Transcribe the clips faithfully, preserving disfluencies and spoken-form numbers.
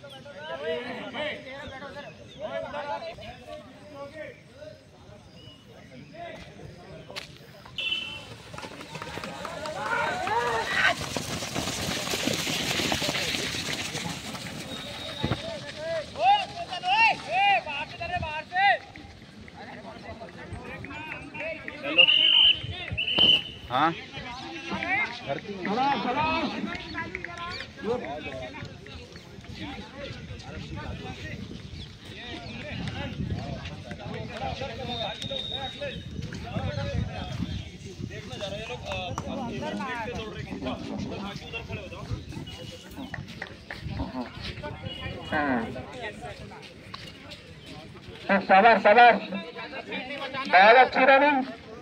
हाँ शाबाश शाबाश, बहुत अच्छी रनिंग।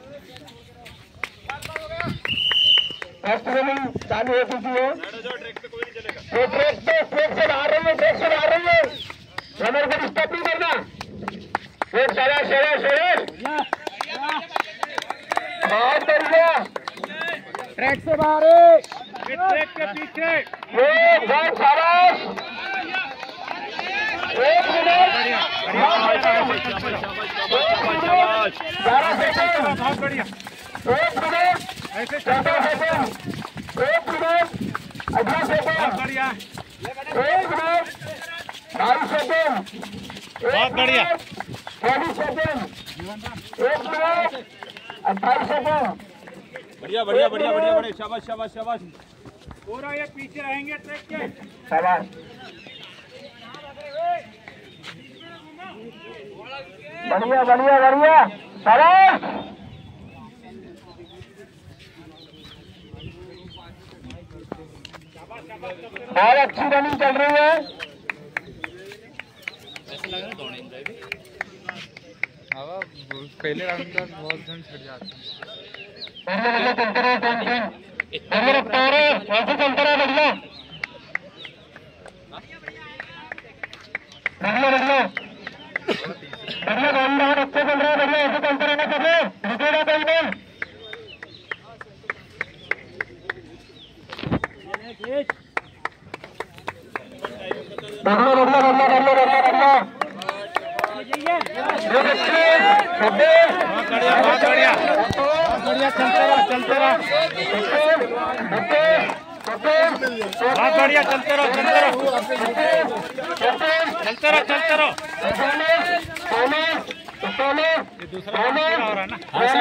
फर्स्ट रनिंग चालू हो चुकी है। वो ट्रैक पे ट्रैक से बाहर रही है, ट्रैक से बाहर रही है, रनर को डिस्टर्ब नहीं करना। वो शाबाश शाबाश शाबाश, बहुत बढ़िया, ट्रैक से बाहर है, ट्रैक के पीछे। वो बहुत शाबाश, एक मिनट ग्यारह सेकंड, बहुत बढ़िया, एक मिनट चौदह सेकंड, एक मिनट अठारह सेकंड, बढ़िया, एक मिनट बाईस सेकंड, बहुत बढ़िया, चौबीस सेकंड, एक मिनट अट्ठाईस सेकंड, बढ़िया बढ़िया बढ़िया बढ़िया बढ़िया, शाबाश शाबाश शाबाश। पूरा ये पीछे रहेंगे ट्रैक के। शाबाश, बढ़िया बढ़िया बढ़िया, शाबाश। बहुत अच्छी रनिंग चल रही है। ऐसा लग रहा है दौड़ेंगे भी। हवा पहले राउंड का बहुत जन छट जाता है। बढ़िया चलते रहे, चलते रहे, रखते रहे, ऐसे चलते रहे, बढ़िया बढ़िया बढ़िया बढ़िया बढ़िया, अच्छे चल रहे, बढ़िया ऐसे चलते रहना चाहिए, रुकेगा कोई नहीं। बढ़िया बढ़िया बढ़िया बढ़िया बढ़िया बढ़िया, बहुत बढ़िया बहुत बढ़िया बढ़िया, चलते रहो चलते रहो, बहुत बढ़िया, चलते रहो चलते रहो चलते रहो चलते रहो। दूसरा हो रहा है ना,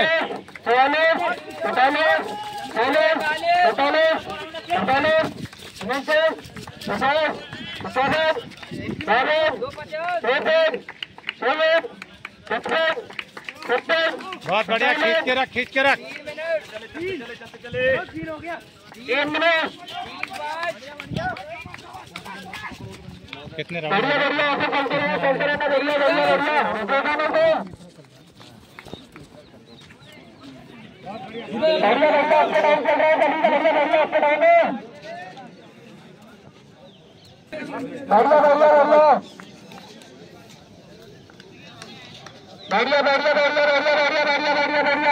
बहुत बढ़िया, खींच के रख खींच के रख, एक मिनट, कितने बढ़िया बढ़िया, ऐसे चलते रहना चलते रहना, बढ़िया बढ़िया बढ़िया, रुकेगा नहीं तो। बढ़िया बढ़िया, आपका टाइम चल रहा है, बढ़िया बढ़िया बढ़िया, आपका टाइम है, बढ़िया बढ़िया बढ़िया बढ़िया बढ़िया बढ़िया बढ़िया बढ़िया बढ़िया बढ़िया बढ़िया,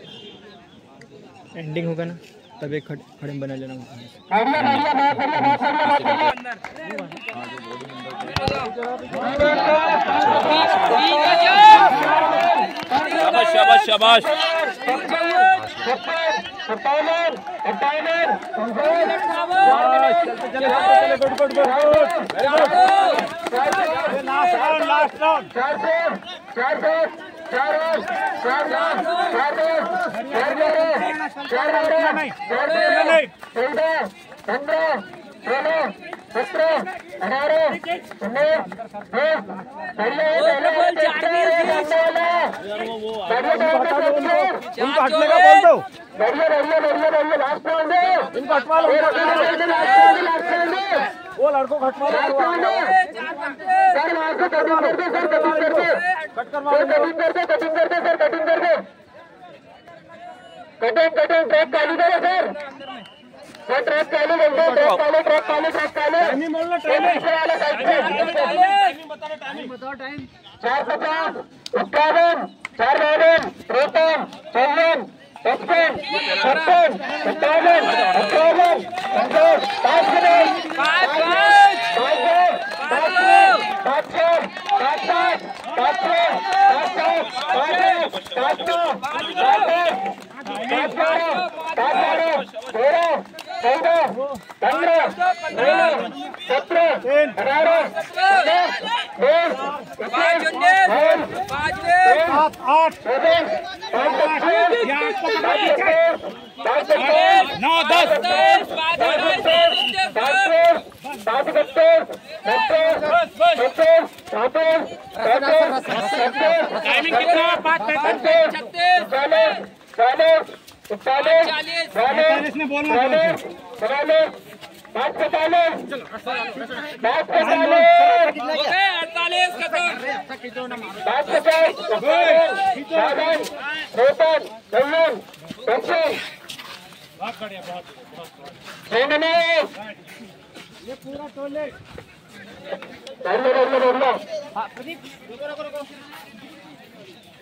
एंडिंग होगा ना तब एक खड़े खड़े बना लेना। बढ़िया बढ़िया बहुत बढ़िया बहुत बढ़िया, शाबाश शाबाश शाबाश। लास्ट राउंड, चार चार चार चार चार चार चार चार चार चौदह पंद्रह सोलह सत्रह अठारह उन्नीस बीस, बढ़िया बढ़िया बढ़िया बढ़िया, लास्ट राउंड है, इनको हटवा लो, वो लड़कों को हटवा लो, सर वहां से कटिंग कर दे, सर कटिंग कर दे, कटिंग कर दे, कटिंग कर दे, सर कटिंग कर दे, कटिंग कटिंग ट्रैक खाली करो सर, सर ट्रैक खाली कर दो, ट्रैक खाली ट्रैक खाली ट्रैक खाली, पीछे वाला साइड से चार पचास इक्यावन चार बावन तिरपन चौवन पचपन छप्पन सत्तावन अट्ठावन उनसठ पाँच मिनट पाँच सत्रह अठारह नौ दस सात इकहत्तर टाइमिंग कितना पाँच पैंतालीस चालीस चालीस इकतालीस चालीस ने बोलना चालीस चालीस पाँच पैंतालीस पाँच पैंतालीस अड़तालीस पाँच पचास बावन तिरपन चौवन पच्चीस ये पूरा टोले रोड लो रोड लो